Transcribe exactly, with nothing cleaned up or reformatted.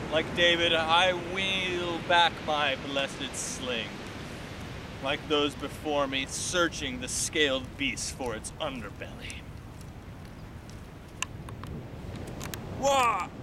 Like David, I wheel back my blessed sling. Like those before me, searching the scaled beast for its underbelly. Wah!